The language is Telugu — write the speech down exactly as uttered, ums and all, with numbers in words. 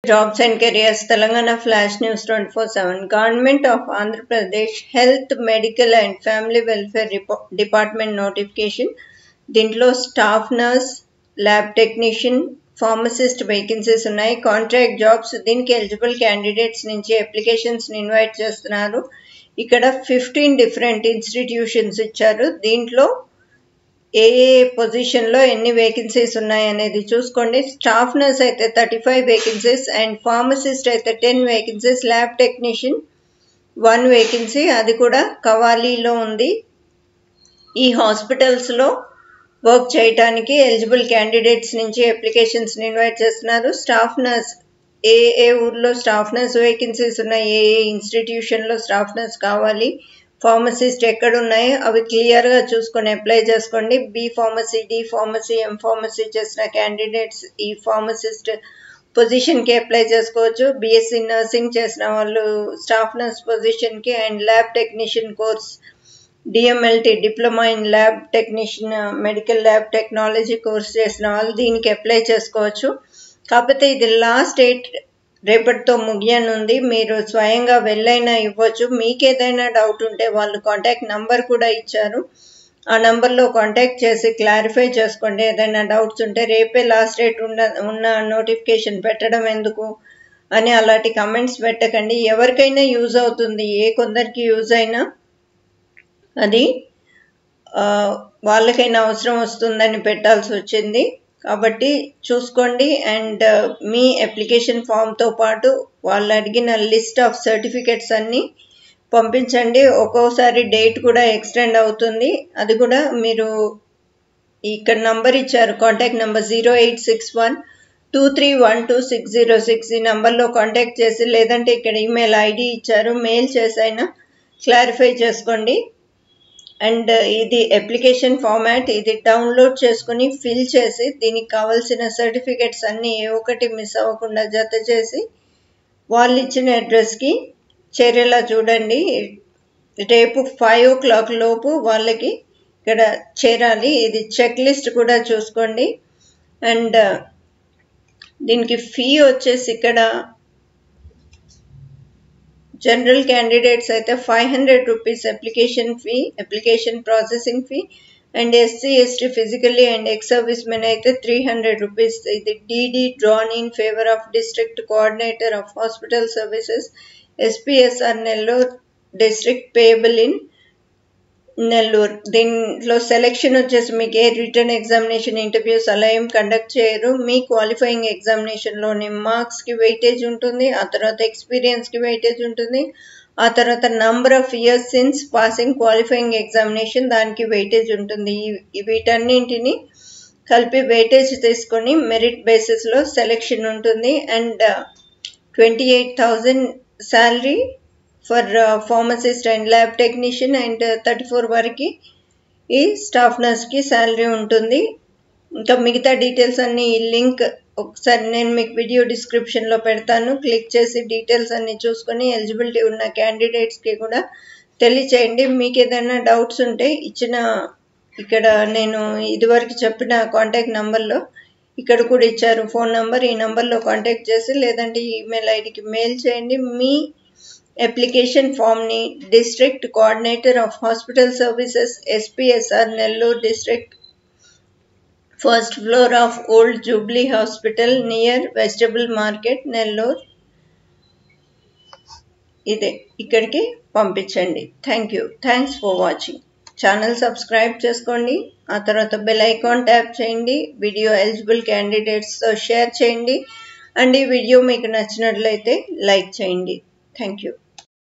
Jobs and Careers Telangana Flash News twenty-four seven. Government of Andhra Pradesh Health, Medical and Family Welfare Department notification. దీంట్లో staff nurse, lab technician, pharmacist vacancies ఉన్నాయి. Contract jobs. దీనికి ఎలిజిబుల్ క్యాండిడేట్స్ నుంచి అప్లికేషన్స్ని ఇన్వైట్ చేస్తున్నారు. ఇక్కడ ఫిఫ్టీన్ డిఫరెంట్ ఇన్స్టిట్యూషన్స్ ఇచ్చారు. దీంట్లో ఏ ఏ పొజిషన్లో ఎన్ని వేకెన్సీస్ ఉన్నాయి అనేది చూసుకోండి. స్టాఫ్ నర్స్ అయితే thirty five vacancies and pharmacist అయితే ten vacancies, lab technician one vacancy, అది కూడా కవాలీలో ఉంది. ఈ హాస్పిటల్స్లో వర్క్ చేయడానికి ఎలిజిబుల్ క్యాండిడేట్స్ నుంచి అప్లికేషన్స్ని ఇన్వైట్ చేస్తున్నారు. స్టాఫ్ నర్స్ ఏ ఏ ఊర్లో స్టాఫ్ నర్స్ వేకెన్సీస్ ఉన్నాయి, ఏ ఏ ఇన్స్టిట్యూషన్లో స్టాఫ్ నర్స్ కావాలి, ఫార్మసిస్ట్ ఎక్కడ ఉన్నాయో అవి క్లియర్గా చూసుకొని అప్లై చేసుకోండి. B pharmacy, D pharmacy, M pharmacy చేసిన క్యాండిడేట్స్ ఈ ఫార్మసిస్ట్ పొజిషన్కి అప్లై చేసుకోవచ్చు. బీఎస్సీ నర్సింగ్ చేసిన వాళ్ళు స్టాఫ్ నర్స్ పొజిషన్కి and lab technician course, DMLT diploma in lab technician, medical lab technology course చేసిన వాళ్ళు దీనికి అప్లై చేసుకోవచ్చు. కాకపోతే ఇది లాస్ట్ డేట్ రేపటితో ముగియనుంది. మీరు స్వయంగా వెళ్ళైనా ఇవ్వచ్చు. మీకు ఏదైనా డౌట్ ఉంటే వాళ్ళు కాంటాక్ట్ నంబర్ కూడా ఇచ్చారు. ఆ నంబర్లో కాంటాక్ట్ చేసి క్లారిఫై చేసుకోండి. ఏదైనా డౌట్స్ ఉంటే రేపే లాస్ట్ డేట్ ఉన్న ఉన్న నోటిఫికేషన్ పెట్టడం ఎందుకు అని అలాంటి కమెంట్స్ పెట్టకండి. ఎవరికైనా యూజ్ అవుతుంది, ఏ కొందరికి యూజ్ అయినా అది వాళ్ళకైనా అవసరం వస్తుందని పెట్టాల్సి వచ్చింది. కాబట్టి చూసుకోండి. అండ్ మీ అప్లికేషన్ ఫామ్తో పాటు వాళ్ళు అడిగిన లిస్ట్ ఆఫ్ సర్టిఫికెట్స్ అన్నీ పంపించండి. ఒక్కోసారి డేట్ కూడా ఎక్స్టెండ్ అవుతుంది. అది కూడా మీరు ఇక్కడ నంబర్ ఇచ్చారు, contact number zero eight six one two three one two six zero six ఈ నెంబర్లో కాంటాక్ట్ చేసి, లేదంటే ఇక్కడ ఈమెయిల్ ఐడి ఇచ్చారు, మెయిల్ చేసి అయినా క్లారిఫై చేసుకోండి. అండ్ ఇది అప్లికేషన్ ఫార్మాట్, ఇది డౌన్లోడ్ చేసుకుని ఫిల్ చేసి దీనికి కావాల్సిన సర్టిఫికెట్స్ అన్నీ ఏ ఒకటి మిస్ అవ్వకుండా జత చేసి వాళ్ళు ఇచ్చిన అడ్రస్కి చేరేలా చూడండి. రేపు ఫైవ్ ఓ క్లాక్ లోపు వాళ్ళకి ఇక్కడ చేరాలి. ఇది చెక్ లిస్ట్ కూడా చూసుకోండి. అండ్ దీనికి ఫీ వచ్చేసి ఇక్కడ జనరల్ క్యాండిడేట్స్ అయితే five hundred rupees application fee, application processing fee. And SC ST physically and ex servicemen అయితే త్రీ హండ్రెడ్ రూపీస్. ఇది DD drawn in favour of district coordinator of hospital services SPSR Nellore district payable in Nellore. దీంట్లో సెలెక్షన్ వచ్చేసి మీకు ఏ రిటర్న్ ఎగ్జామినేషన్, ఇంటర్వ్యూస్ అలా ఏం కండక్ట్ చేయరు. మీ క్వాలిఫైయింగ్ ఎగ్జామినేషన్లోని మార్క్స్కి వెయిటేజ్ ఉంటుంది, ఆ తర్వాత ఎక్స్పీరియన్స్కి వెయిటేజ్ ఉంటుంది, ఆ తర్వాత number of years since passing qualifying examination దానికి వెయిటేజ్ ఉంటుంది. వీటన్నింటిని కలిపి వెయిటేజ్ తీసుకొని మెరిట్ బేసిస్లో సెలెక్షన్ ఉంటుంది. And twenty eight thousand salary for pharmacist and lab technician and thirty four వరకు ఈ స్టాఫ్ నర్స్కి శాలరీ ఉంటుంది. ఇంకా మిగతా డీటెయిల్స్ అన్నీ ఈ లింక్ ఒకసారి నేను మీకు వీడియో డిస్క్రిప్షన్లో పెడతాను. క్లిక్ చేసి డీటెయిల్స్ అన్నీ చూసుకొని ఎలిజిబిలిటీ ఉన్న క్యాండిడేట్స్కి కూడా తెలియచేయండి. మీకు ఏదైనా డౌట్స్ ఉంటే ఇచ్చిన ఇక్కడ నేను ఇదివరకు చెప్పిన కాంటాక్ట్ నెంబర్లో ఇక్కడ కూడా ఇచ్చారు ఫోన్ నెంబర్, ఈ నెంబర్లో కాంటాక్ట్ చేసి లేదంటే ఈమెయిల్ ఐడికి మెయిల్ చేయండి. మీ అప్లికేషన్ ఫామ్ని district coordinator of hospital services SPSR Nellore district, first floor of old jubilee hospital near vegetable market Nellore, ఇదే ఇక్కడికి పంపించండి. Thank you. Thanks for watching. Channel subscribe చేసుకోండి, ఆ తర్వాత బెల్ ఐకాన్ ట్యాప్ చేయండి, వీడియో ఎలిజిబుల్ క్యాండిడేట్స్తో షేర్ చేయండి. అండ్ ఈ వీడియో మీకు నచ్చినట్లయితే లైక్ చేయండి. Thank you.